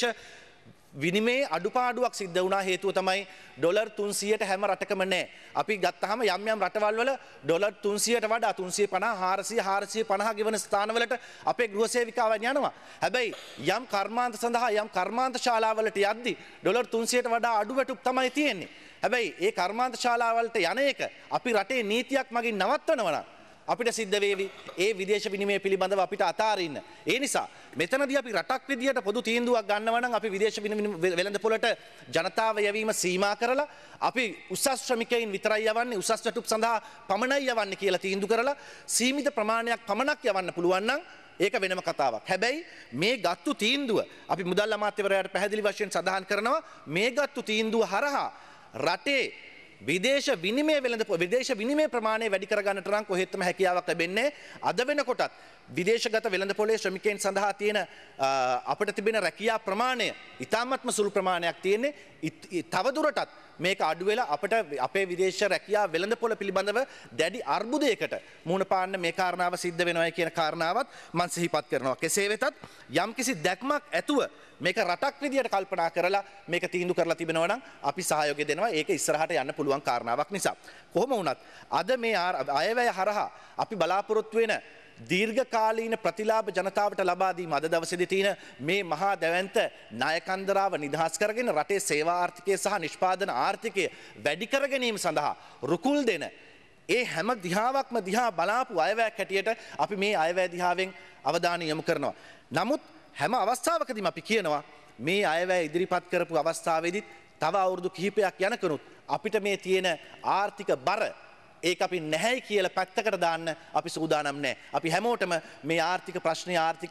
විනිමයේ අඩුපාඩුවක් සිද්ධ වුණා. හේතුව තමයි ඩොලර් තුන්සියයට හැම රටකම නැහැ. අපි ගත්තාම යම් යම් රටවල් වල ඩොලර් තුන්සියයට වඩා තුන්සිය පනහ හාරසිය හාරසිය පනහ ගෙවන ස්ථානවලට අපේ ගෘහ සේවිකාවන් යනවා. හැබැයි යම් කර්මාන්ත සඳහා යම් කර්මාන්ත ශාලාවලට යද්දී ඩොලර් තුන්සියයට වඩා අඩු වැටුප් තමයි තියෙන්නේ. හැබැයි ඒ කර්මාන්ත ශාලාවලට යන එක අපි රටේ නීතියක් මගින් නවත්වනවා නම් අපිට සිද්ධ වේවි ඒ විදේශ විනිමය පිළිබඳව අපිට අතාරින්න. ඒ නිසා මෙතනදී අපි රටක් විදියට පොදු තීන්දුවක් ගන්නවා නම් අපි විදේශ වෙළඳ පොළට ජනතාව යැවීම සීමා කරලා අපි උසස් ශ්‍රමිකයින් විතරයි යවන්නේ උසස් වැටුප් සඳහා පමණයි යවන්නේ කියලා තීන්දුව කරලා සීමිත ප්‍රමාණයක් පමණක් යවන්න පුළුවන් නම් ඒක වෙනම කතාවක්. හැබැයි මේ ගත්තු තීන්දුව අපි මුදල් අමාත්‍යවරයාට පැහැදිලි වශයෙන් සඳහන් කරනවා මේ ගත්තු තීන්දුව හරහා රටේ විදේශ විනිමය වෙළඳ විදේශ විනිමය ප්‍රමාණය වැඩි කරගන්නට නම් කොහෙත්ම හැකියාවක් ලැබෙන්නේ. අද වෙනකොටත් විදේශගත වෙළඳ පොලේ ශ්‍රමිකයන් සඳහා තියෙන අපිට තිබෙන රැකියා ප්‍රමාණය ඉතාමත්ම සුළු ප්‍රමාණයක් තියෙන්නේ. තවදුරටත් මේක අඩු වෙලා අපිට අපේ විදේශ රැකියා වෙළඳ පොළ පිළිබඳව දැඩි අර්බුදයකට මුහුණ පාන්න මේ කාරණාව සිද්ධ වෙනවා කියන කාරණාවත් මම සිහිපත් කරනවා. කෙසේ වෙතත් යම්කිසි දැක්මක් ඇතුව මේක රටක් විදියට කල්පනා කරලා මේක තීන්දුව කරලා තිබෙනවා නම් අපි සහයෝගය දෙනවා. ඒක ඉස්සරහට යන්න පුළුවන් කාරණාවක් නිසා. කොහොම වුණත් අද මේ අයවැය හරහා අපි බලාපොරොත්තු වෙන දීර්ඝකාලීන ප්‍රතිලාභ ජනතාවට ලබා දීම අද දවසේදී තියෙන මේ මහා දැවැන්ත ණයකන්දරාව නිදහස් කරගෙන රටේ සේවා ආර්ථිකය සහ නිෂ්පාදන ආර්ථිකය වැඩි කර ගැනීම සඳහා රුකුල් දෙන ඒ හැම දිහාවක්ම දිහා බලාපු අයවැයක් හැටියට අපි මේ අයවැය දිහාවෙන් අවධානය යොමු කරනවා. නමුත් හැම අවස්ථාවකදීම අපි කියනවා මේ අයවැය ඉදිරිපත් කරපු අවස්ථාවේදී තව අවුරුදු කිහිපයක් යනකනුත් අපිට මේ තියෙන ආර්ථික බර ඒක අපි නැහැයි කියලා පැත්තකට දාන්න අපි සූදානම් නැහැ. අපි හැමෝටම මේ ආර්ථික ප්‍රශ්නේ ආර්ථික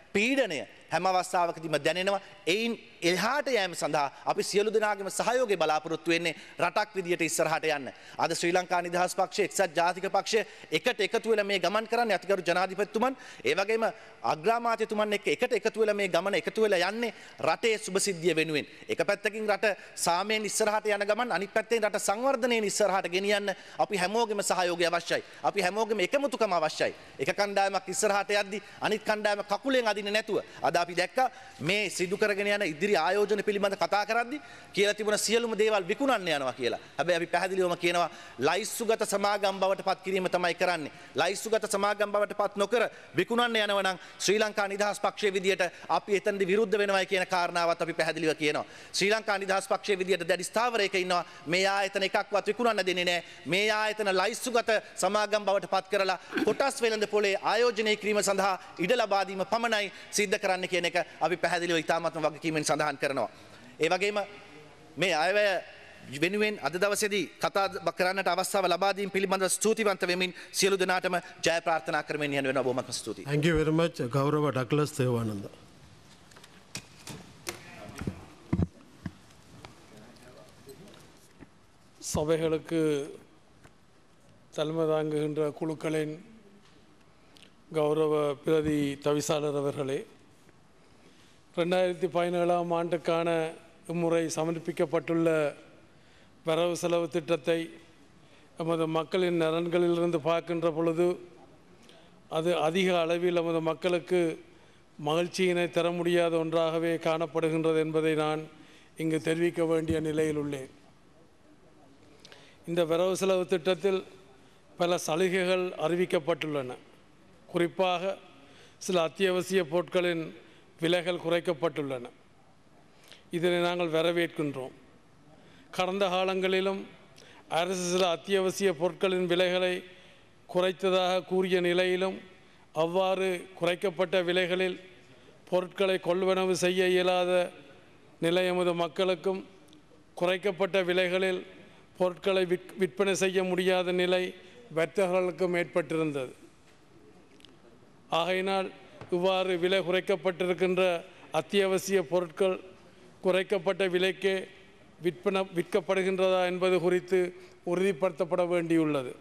පීඩනය හැම අවස්ථාවකදීම දැනෙනවා. එයින් එහාට යෑම සඳහා අපි සියලු දෙනාගේම සහයෝගය බලාපොරොත්තු වෙන්නේ රටක් විදියට ඉස්සරහට යන්න. අද ශ්‍රී ලංකා නිදහස් පක්ෂය, එක්සත් ජාතික පක්ෂය එකට එකතු වෙලා මේ ගමන් කරන්නේ. අතිගරු ජනාධිපතිතුමන් ඒ වගේම අග්‍රාමාත්‍යතුමන් එක්ක එකට එකතු වෙලා මේ ගමන එකතු වෙලා යන්නේ රටේ සුබසිද්ධිය වෙනුවෙන්. එක පැත්තකින් රට සාමයෙන් ඉස්සරහට යන ගමන්, අනිත් පැත්තෙන් රට සංවර්ධනයෙන් ඉස්සරහට ගෙනියන්න අපි හැමෝගෙම සහයෝගය අවශ්‍යයි. අපි හැමෝගෙම එකමුතුකම අවශ්‍යයි. එක කණ්ඩායමක් ඉස්සරහට යද්දි අනිත් කණ්ඩායම කකුලෙන් අදින්නේ නැතුව අද අපි දැක්කා මේ සිදු කරගෙන යන ඉදිරි ආයෝජන පිළිබඳ කතා කරද්දි කියලා තිබුණ සියලුම දේවල් විකුණන්න යනවා කියලා. හැබැයි අපි පැහැදිලිවම කියනවා ලයිස්තුගත සමාගම් බවට පත් කිරීම තමයි කරන්නේ. ලයිස්තුගත සමාගම් බවට පත් නොකර විකුණන්න යනවා නම් ශ්‍රී ලංකා නිදහස් පක්ෂයේ විදියට අපි එතනදි විරුද්ධ වෙනවයි කියන කාරණාවත් අපි පැහැදිලිව කියනවා. ශ්‍රී ලංකා නිදහස් පක්ෂයේ විදියට දැඩි ස්ථාවරයක ඉන්නවා. මේ ආයතන එකක්වත් විකුණන්න දෙන්නේ නැහැ. මේ ආයතන ලයිස්තුගත සමාගම් බවට පත් කරලා කොටස් වෙළඳ පොලේ ආයෝජනය කිරීම සඳහා ඉඩ ලබා දීම පමණයි සිද්ධ කරන්න කියන එක අපි පැහැදිලිව ඉතාමත්ම වගකීමෙන් සඳහන් කරනවා. ඒ වගේම මේ අයවැය වෙනුවෙන් අද දවසේදී කතා කරන්නට අවස්ථාව ලබා දීම පිළිබඳව ස්තුතිවන්ත වෙමින් සියලු දෙනාටම ජය ප්‍රාර්ථනා කරමින් යන වෙනවා. බොහොමත්ම ස්තුතියි. Thank you very much, ගෞරව ඩග්ලස් දේවානන්ද. சபைகளுக்கு தலைமை தாங்குகின்ற குழுக்களின் கௌரவ பிரதி தவிசாளர் அவர்களே, ரெண்டாயிரத்தி பதினேழாம் ஆண்டுக்கான இம்முறை சமர்ப்பிக்கப்பட்டுள்ள வரவு செலவு திட்டத்தை எமது மக்களின் நலன்களிலிருந்து பார்க்கின்ற பொழுது அது அதிக அளவில் எமது மக்களுக்கு மகிழ்ச்சியினை தர முடியாத ஒன்றாகவே காணப்படுகின்றது என்பதை நான் இங்கு தெரிவிக்க வேண்டிய நிலையில் உள்ளேன். இந்த வரவு செலவு திட்டத்தில் பல சலுகைகள் அறிவிக்கப்பட்டுள்ளன. குறிப்பாக சில அத்தியாவசிய பொருட்களின் விலைகள் குறைக்கப்பட்டுள்ளன. இதனை நாங்கள் வரவேற்கின்றோம். கடந்த காலங்களிலும் அரசு சில அத்தியாவசிய பொருட்களின் விலைகளை குறைத்ததாக கூறிய நிலையிலும் அவ்வாறு குறைக்கப்பட்ட விலைகளில் பொருட்களை கொள்வனவு செய்ய இயலாத நிலை எமது மக்களுக்கும், குறைக்கப்பட்ட விலைகளில் பொருட்களை விற் விற்பனை செய்ய முடியாத நிலை வர்த்தகர்களுக்கும் ஏற்பட்டிருந்தது. ஆகையினால் இவ்வாறு விலை குறைக்கப்பட்டிருக்கின்ற அத்தியாவசிய பொருட்கள் குறைக்கப்பட்ட விலைக்கே விற்பனை விற்கப்படுகின்றதா என்பது குறித்து உறுதிப்படுத்தப்பட வேண்டியுள்ளது.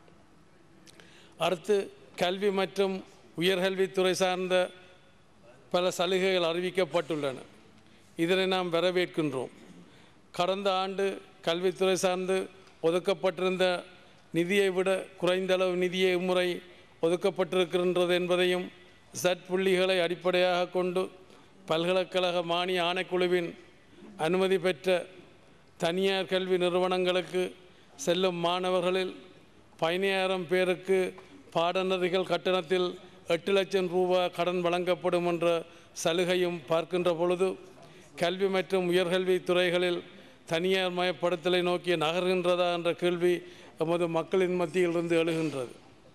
அடுத்து கல்வி மற்றும் உயர்கல்வித்துறை சார்ந்த பல சலுகைகள் அறிவிக்கப்பட்டுள்ளன. இதனை நாம் வரவேற்கின்றோம். கடந்த ஆண்டு கல்வித்துறை சார்ந்து ஒதுக்கப்பட்டிருந்த நிதியை விட குறைந்த அளவு நிதியை இம்முறை ஒதுக்கப்பட்டிருக்கின்றது என்பதையும் சட் புள்ளிகளை அடிப்படையாக கொண்டு பல்கலைக்கழக மானிய ஆணைக்குழுவின் அனுமதி பெற்ற தனியார் கல்வி நிறுவனங்களுக்கு செல்லும் மாணவர்களில் பதினாயிரம் பேருக்கு பாடநெறிகள் கட்டணத்தில் எட்டு லட்சம் ரூபாய் கடன் வழங்கப்படும் என்ற சலுகையும் பார்க்கின்ற பொழுது கல்வி மற்றும் உயர்கல்வி துறைகளில் தனியார் மயப்படுத்தலை நோக்கி நகர்கின்றதா என்ற கேள்வி எமது மக்களின் மத்தியிலிருந்து எழுகின்றது.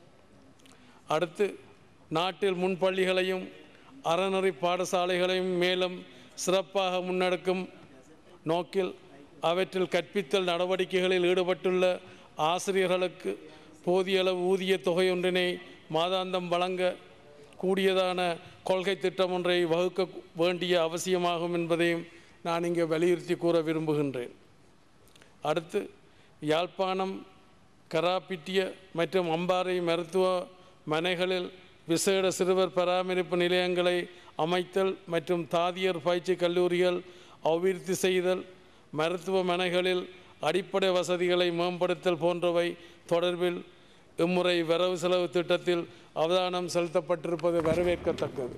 அடுத்து நாட்டில் முன்பள்ளிகளையும் அறநெறி பாடசாலைகளையும் மேலும் சிறப்பாக முன்னெடுக்கும் நோக்கில் அவற்றில் கற்பித்தல் நடவடிக்கைகளில் ஈடுபட்டுள்ள ஆசிரியர்களுக்கு போதிய அளவு ஊதிய தொகை ஒன்றினை மாதாந்தம் வழங்க கூடியதான கொள்கை திட்டம் ஒன்றை வகுக்க வேண்டிய அவசியமாகும் என்பதையும் நான் இங்கே வலியுறுத்தி கூற விரும்புகின்றேன். அடுத்து யாழ்ப்பாணம், கராப்பிட்டிய மற்றும் அம்பாறை மருத்துவ மனைகளில் விசேட சிறுவர் பராமரிப்பு நிலையங்களை அமைத்தல் மற்றும் தாதியர் பயிற்சி கல்லூரிகள் அபிவிருத்தி செய்தல், மருத்துவமனைகளில் அடிப்படை வசதிகளை மேம்படுத்தல் போன்றவை தொடர்பில் இம்முறை வரவு செலவு திட்டத்தில் அவதானம் செலுத்தப்பட்டிருப்பது வரவேற்கத்தக்கது.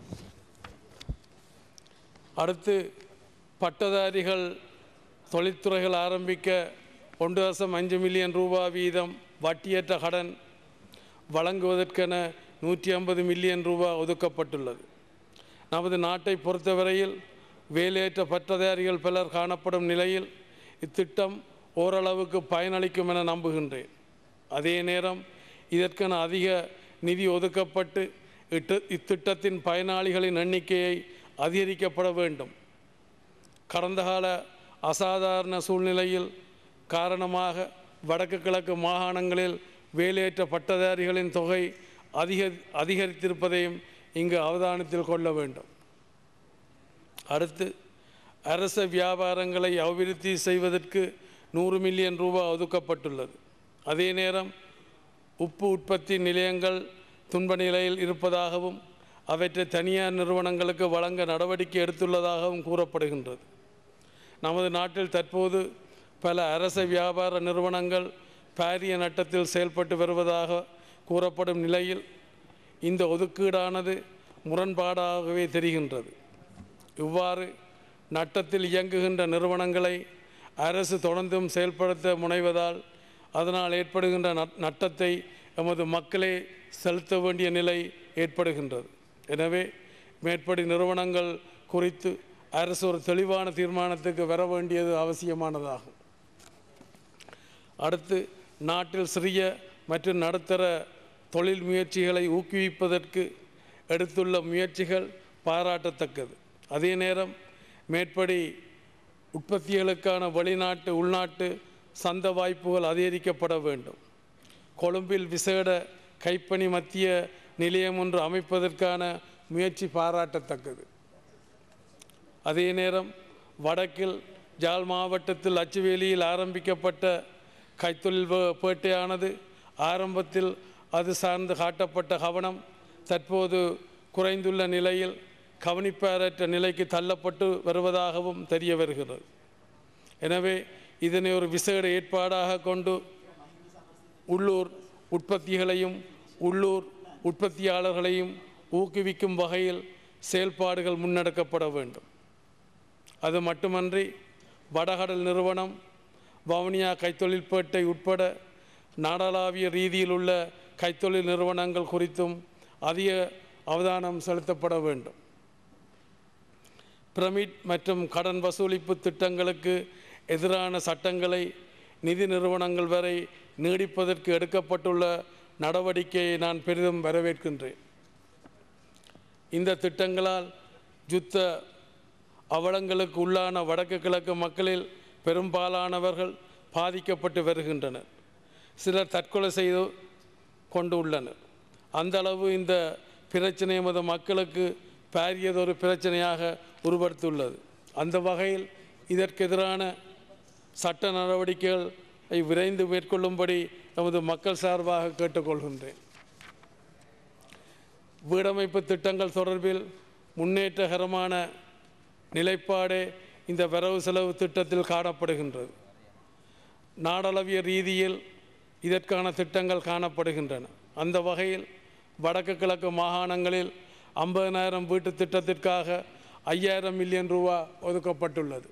அடுத்து பட்டதாரிகள் தொழில்துறைகள் ஆரம்பிக்க ஒன்று தசம் அஞ்சு மில்லியன் ரூபாய் வீதம் வட்டியற்ற கடன் வழங்குவதற்கென நூற்றி ஐம்பது மில்லியன் ரூபாய் ஒதுக்கப்பட்டுள்ளது. நமது நாட்டை பொறுத்தவரையில் வேலையற்ற பட்டதாரிகள் பலர் காணப்படும் நிலையில் இத்திட்டம் ஓரளவுக்கு பயனளிக்கும் என நம்புகின்றேன். அதே நேரம் இதற்கென அதிக நிதி ஒதுக்கப்பட்டு இட்டு இத்திட்டத்தின் பயனாளிகளின் எண்ணிக்கையை அதிகரிக்கப்பட வேண்டும். கடந்த கால அசாதாரண சூழ்நிலையில் காரணமாக வடக்கு கிழக்கு மாகாணங்களில் வேலையற்ற பட்டதாரிகளின் தொகை அதிக அதிகரித்திருப்பதையும் இங்கு அவதானத்தில் கொள்ள வேண்டும். அடுத்து, அரச வியாபாரங்களை அபிவிருத்தி செய்வதற்கு நூறு மில்லியன் ரூபாய் ஒதுக்கப்பட்டுள்ளது. அதே நேரம் உப்பு உற்பத்தி நிலையங்கள் துன்ப நிலையில் இருப்பதாகவும் அவற்றை தனியார் நிறுவனங்களுக்கு வழங்க நடவடிக்கை எடுத்துள்ளதாகவும் கூறப்படுகின்றது. நமது நாட்டில் தற்போது பல அரச வியாபார நிறுவனங்கள் பாரிய நட்டத்தில் செயல்பட்டு வருவதாக கூறப்படும் நிலையில் இந்த ஒதுக்கீடானது முரண்பாடாகவே தெரிகின்றது. இவ்வாறு நட்டத்தில் இயங்குகின்ற நிறுவனங்களை அரசு தொடர்ந்தும் செயல்படுத்த முனைவதால் அதனால் ஏற்படுகின்ற நட்டத்தை எமது மக்களே செலுத்த வேண்டிய நிலை ஏற்படுகின்றது. எனவே மேற்படி நிறுவனங்கள் குறித்து அரசு ஒரு தெளிவான தீர்மானத்துக்கு வர வேண்டியது அவசியமானதாகும். அடுத்து, நாட்டில் சிறிய மற்றும் நடுத்தர தொழில் முயற்சிகளை ஊக்குவிப்பதற்கு எடுத்துள்ள முயற்சிகள் பாராட்டத்தக்கது. அதே நேரம் மேற்படி உற்பத்திகளுக்கான வெளிநாட்டு உள்நாட்டு சந்த வாய்ப்புகள் அதிகரிக்கப்பட வேண்டும். கொழும்பில் விசேட கைப்பணி மத்திய நிலையம் ஒன்று அமைப்பதற்கான முயற்சி பாராட்டத்தக்கது. அதே நேரம் வடக்கில் ஜாழ் மாவட்டத்தில் அச்சுவேலியில் ஆரம்பிக்கப்பட்ட கைத்தொழில் பேட்டையானது ஆரம்பத்தில் அது சார்ந்து காட்டப்பட்ட கவனம் தற்போது குறைந்துள்ள நிலையில் கவனிப்பாரற்ற நிலைக்கு தள்ளப்பட்டு வருவதாகவும் தெரிய வருகிறது. எனவே இதனை ஒரு விசேட ஏற்பாடாக கொண்டு உள்ளூர் உற்பத்திகளையும் உள்ளூர் உற்பத்தியாளர்களையும் ஊக்குவிக்கும் வகையில் செயல்பாடுகள் முன்னெடுக்கப்பட வேண்டும். அது மட்டுமன்றி வடகடல் நிறுவனம், வவுனியா கைத்தொழில்பேட்டை உட்பட நாடளாவிய ரீதியில் உள்ள கைத்தொழில் நிறுவனங்கள் குறித்தும் அதிக அவதானம் செலுத்தப்பட வேண்டும். பிரமிட் மற்றும் கடன் வசூலிப்பு திட்டங்களுக்கு எதிரான சட்டங்களை நிதி நிறுவனங்கள் வரை நீடிப்பதற்கு எடுக்கப்பட்டுள்ள நடவடிக்கையை நான் பெரிதும் வரவேற்கின்றேன். இந்த திட்டங்களால் யுத்த அவலங்களுக்கு உள்ளான வடக்கு கிழக்கு மக்களில் பெரும்பாலானவர்கள் பாதிக்கப்பட்டு வருகின்றனர். சிலர் தற்கொலை செய்து கொண்டு உள்ளனர். அந்த அளவு இந்த பிரச்சனை எமது மக்களுக்கு பாரியதொரு பிரச்சனையாக உருவெடுத்துள்ளது. அந்த வகையில் இதற்கு எதிரான சட்ட நடவடிக்கைகளை விரைந்து மேற்கொள்ளும்படி நமது மக்கள் சார்பாக கேட்டுக்கொள்கின்றேன். வீடமைப்பு திட்டங்கள் தொடர்பில் முன்னேற்றகரமான நிலைப்பாடே இந்த வரவு செலவு திட்டத்தில் காணப்படுகின்றது. நாடளவிய ரீதியில் இதற்கான திட்டங்கள் காணப்படுகின்றன. அந்த வகையில் வடக்கு கிழக்கு மாகாணங்களில் ஐம்பதனாயிரம் வீட்டு திட்டத்திற்காக ஐயாயிரம் மில்லியன் ரூபா ஒதுக்கப்பட்டுள்ளது.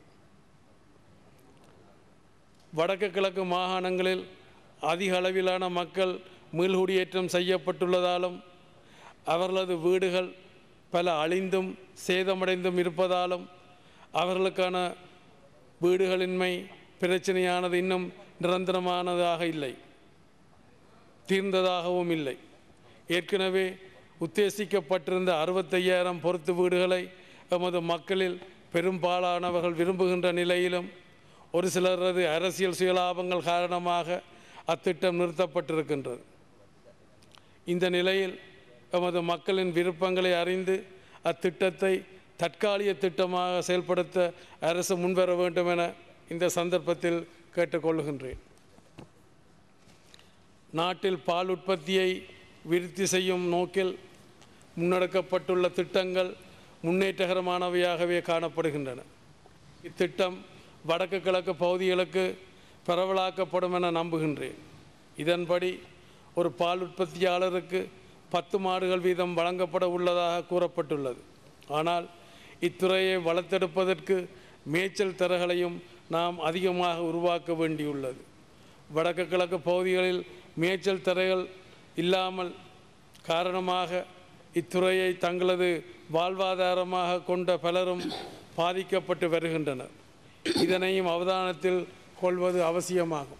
வடக்கு கிழக்கு மாகாணங்களில் அதிக அளவிலான மக்கள் மீள்குடியேற்றம் செய்யப்பட்டுள்ளதாலும் அவர்களது வீடுகள் பல அழிந்தும் சேதமடைந்தும் இருப்பதாலும் அவர்களுக்கான வீடுகளின்மை பிரச்சனையானது இன்னும் நிரந்தரமானதாக இல்லை, தீர்ந்ததாகவும் இல்லை. ஏற்கனவே உத்தேசிக்கப்பட்டிருந்த அறுபத்தையாயிரம் பொறுத்து வீடுகளை எமது மக்களில் பெரும்பாலானவர்கள் விரும்புகின்ற நிலையிலும் ஒரு சிலரது அரசியல் சுயலாபங்கள் காரணமாக அத்திட்டம் நிறுத்தப்பட்டிருக்கின்றது. இந்த நிலையில் எமது மக்களின் விருப்பங்களை அறிந்து அத்திட்டத்தை தற்காலிக திட்டமாக செயல்படுத்த அரசு முன்வர வேண்டும் என இந்த சந்தர்ப்பத்தில் கேட்டுக்கொள்கின்றேன். நாட்டில் பால் உற்பத்தியை விருத்தி செய்யும் நோக்கில் முன்னெடுக்கப்பட்டுள்ள திட்டங்கள் முன்னேற்றகரமானவையாகவே காணப்படுகின்றன. இத்திட்டம் வடக்கு கிழக்கு பகுதிகளுக்கு பரவலாக்கப்படும் என நம்புகின்றேன். இதன்படி ஒரு பால் உற்பத்தியாளருக்கு பத்து மாடுகள் வீதம் வழங்கப்பட உள்ளதாக கூறப்பட்டுள்ளது. ஆனால் இத்துறையை வளர்த்தெடுப்பதற்கு மேய்ச்சல் தரகளையும் நாம் அதிகமாக உருவாக்க வேண்டியுள்ளது. வடக்கு கிழக்கு பகுதிகளில் மேய்ச்சல் தரைகள் இல்லாமல் காரணமாக இத்துறையை தங்களது வாழ்வாதாரமாக கொண்ட பலரும் பாதிக்கப்பட்டு வருகின்றனர். இதனையும் அவதானத்தில் கொள்வது அவசியமாகும்.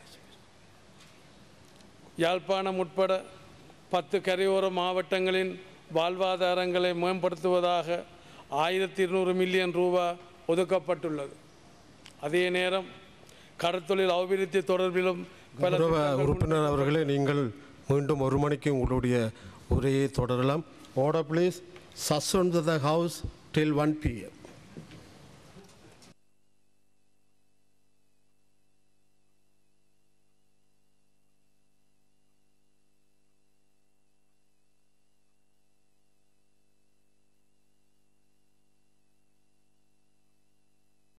யாழ்ப்பாணம் உட்பட பத்து கரையோர மாவட்டங்களின் வாழ்வாதாரங்களை மேம்படுத்துவதாக ஆயிரத்தி இருநூறு மில்லியன் ரூபா ஒதுக்கப்பட்டுள்ளது. அதே நேரம் கடற்தொழில் அபிவிருத்தி தொடர்பிலும் உறுப்பினர் அவர்களே, நீங்கள் மீண்டும் ஒரு மணிக்கு உங்களுடைய உரையை தொடரலாம். Order please. Suspend the House till one p m